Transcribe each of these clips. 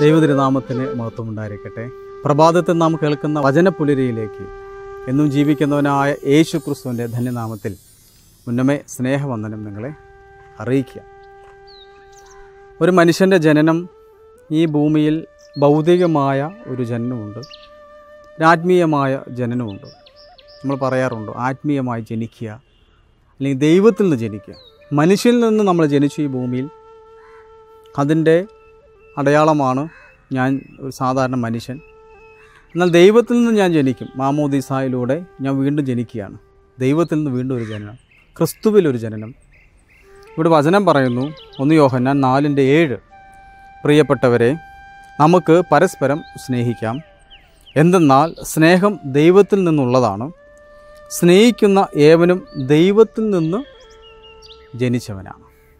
ദൈവതിരുനാമത്തിന് മഹത്വം ഉണ്ടായിരിക്കട്ടെ. പ്രഭാതത്തിൽ നാം കേൾക്കുന്ന വചനപ്പുലരിയിലേക്ക് എന്നും ജീവിക്കുന്നവനായ യേശു ക്രിസ്തുവിൻ്റെ ധന്യനാമത്തിൽ മുന്നമേ സ്നേഹവന്ദനം നിങ്ങളെ അറിയിക്കുക. ഒരു മനുഷ്യൻ്റെ ജനനം ഈ ഭൂമിയിൽ ഭൗതികമായ ഒരു ജനനമുണ്ട്, ആത്മീയമായ ജനനമുണ്ട്. നമ്മൾ പറയാറുണ്ട് ആത്മീയമായി ജനിക്കുക, അല്ലെങ്കിൽ ദൈവത്തിൽ നിന്ന് ജനിക്കുക. മനുഷ്യനിൽ നിന്ന് നമ്മൾ ജനിച്ചു ഈ ഭൂമിയിൽ, അതിൻ്റെ അടയാളമാണ് ഞാൻ ഒരു സാധാരണ മനുഷ്യൻ. എന്നാൽ ദൈവത്തിൽ നിന്ന് ഞാൻ ജനിക്കും. മാമോദീസായിലൂടെ ഞാൻ വീണ്ടും ജനിക്കുകയാണ്. ദൈവത്തിൽ നിന്ന് വീണ്ടും ഒരു ജനനം, ക്രിസ്തുവിലൊരു ജനനം. ഇവിടെ വചനം പറയുന്നു, 1 യോഹന്നാൻ 4:7, പ്രിയപ്പെട്ടവരെ, നമുക്ക് പരസ്പരം സ്നേഹിക്കാം. എന്തെന്നാൽ സ്നേഹം ദൈവത്തിൽ നിന്നുള്ളതാണ്. സ്നേഹിക്കുന്ന ഏവനും ദൈവത്തിൽ നിന്ന് ജനിച്ചവനാണ്.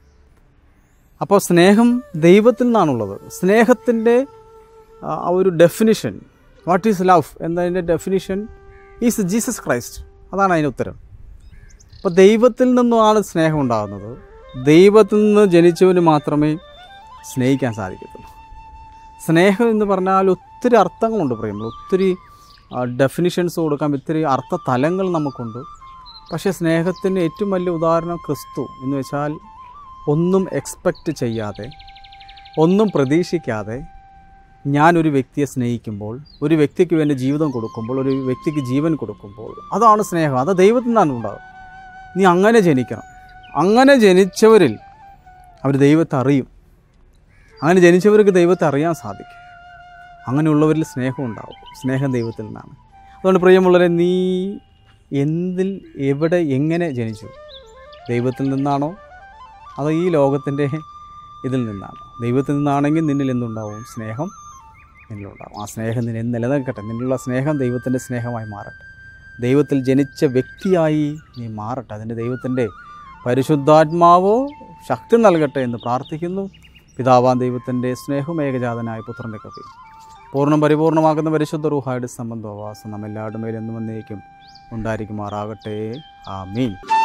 അപ്പോൾ സ്നേഹം ദൈവത്തിൽ നിന്നാണുള്ളത്. സ്നേഹത്തിൻ്റെ ഒരു ഡെഫിനിഷൻ, വാട്ട് ഈസ് ലവ് എന്നതിൻ്റെ ഡെഫിനിഷൻ ഈസ് ജീസസ് ക്രൈസ്റ്റ്. അതാണ് അതിൻ്റെ ഉത്തരം. അപ്പോൾ ദൈവത്തിൽ നിന്നുമാണ് സ്നേഹം ഉണ്ടാകുന്നത്. ദൈവത്തിൽ നിന്ന് ജനിച്ചവന് മാത്രമേ സ്നേഹിക്കാൻ സാധിക്കത്തുള്ളൂ. സ്നേഹം എന്ന് പറഞ്ഞാൽ ഒത്തിരി അർത്ഥങ്ങളുണ്ട് പ്രിയമുള്ള, ഒത്തിരി ഡെഫിനിഷൻസ് കൊടുക്കാം, ഒത്തിരി അർത്ഥതലങ്ങൾ നമുക്കുണ്ട്. പക്ഷേ സ്നേഹത്തിന് ഏറ്റവും വലിയ ഉദാഹരണം ക്രിസ്തു എന്ന് വെച്ചാൽ, ഒന്നും എക്സ്പെക്റ്റ് ചെയ്യാതെ, ഒന്നും പ്രതീക്ഷിക്കാതെ ഞാനൊരു വ്യക്തിയെ സ്നേഹിക്കുമ്പോൾ, ഒരു വ്യക്തിക്ക് വേണ്ടി ജീവിതം കൊടുക്കുമ്പോൾ, ഒരു വ്യക്തിക്ക് ജീവൻ കൊടുക്കുമ്പോൾ, അതാണ് സ്നേഹം. അത് ദൈവത്തിൽ നിന്നാണ് ഉണ്ടാകും. നീ അങ്ങനെ ജനിക്കണം. അങ്ങനെ ജനിച്ചവരിൽ അവർ ദൈവത്തെ അറിയും. അങ്ങനെ ജനിച്ചവർക്ക് ദൈവത്തെ അറിയാൻ സാധിക്കും. അങ്ങനെയുള്ളവരിൽ സ്നേഹം ഉണ്ടാവും. സ്നേഹം ദൈവത്തിൽ നിന്നാണ്. അതുകൊണ്ട് പ്രിയമുള്ളവരെ, നീ എന്തിൽ, എവിടെ, എങ്ങനെ ജനിച്ചു? ദൈവത്തിൽ നിന്നാണോ അത് ഈ ലോകത്തിൻ്റെ ഇതിൽ നിന്നാണോ? ദൈവത്തിൽ നിന്നാണെങ്കിൽ നിന്നിൽ എന്തുണ്ടാവും? സ്നേഹം നിന്നിലുണ്ടാവും. ആ സ്നേഹം നിന്നെ നിലനിൽക്കട്ടെ. നിന്നുള്ള സ്നേഹം ദൈവത്തിൻ്റെ സ്നേഹമായി മാറട്ടെ. ദൈവത്തിൽ ജനിച്ച വ്യക്തിയായി നീ മാറട്ടെ. അതിൻ്റെ ദൈവത്തിൻ്റെ പരിശുദ്ധാത്മാവോ ശക്തി നൽകട്ടെ എന്ന് പ്രാർത്ഥിക്കുന്നു. പിതാവാൻ ദൈവത്തിൻ്റെ സ്നേഹം ഏകജാതനായ പുത്രൻ്റെ കൃപയും പൂർണ്ണം പരിപൂർണമാക്കുന്ന പരിശുദ്ധ റൂഹായുടെ സംബന്ധവാസം നമ്മെല്ലാവരുടെ മേലും എന്നും എന്നേക്കും ഉണ്ടായിരിക്കുമാറാകട്ടെ. ആമീൻ.